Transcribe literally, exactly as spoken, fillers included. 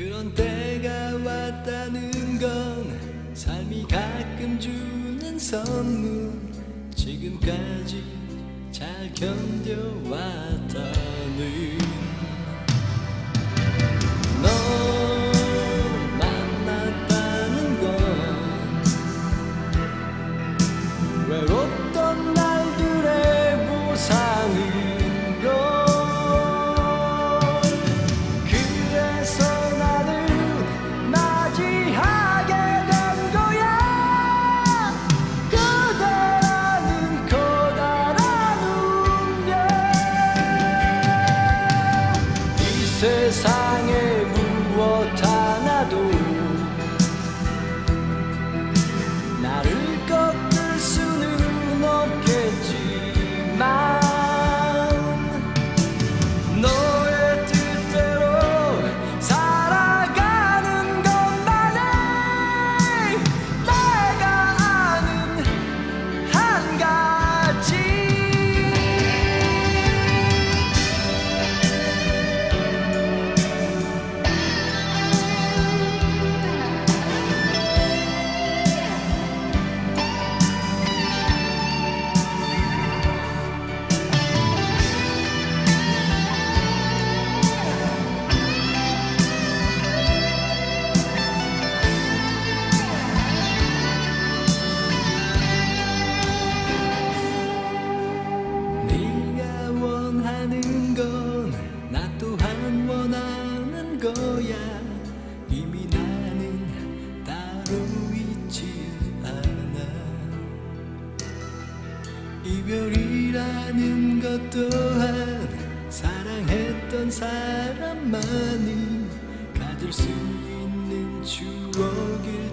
그런 때가 왔다는 건 삶이 가끔 주는 선물. 지금까지 잘 견뎌왔다는 너 만났다는 건 외롭던 날들의 보상인 걸. 그래서 나는 맞이하게 된 거야. 그대라는 커다란 운명. 이 세상에 무엇 하나도 나를 꺾을 수는 없겠지만 너의 뜻대로 살아가는 것만이 내가 아는 한 가지. 네가 원하는 건 나 또한 원하는 거야. 이미 나는 따로 있지 않아. 이별이라는 것 또한 사랑했던 사람만이 가질 수 있는 추억일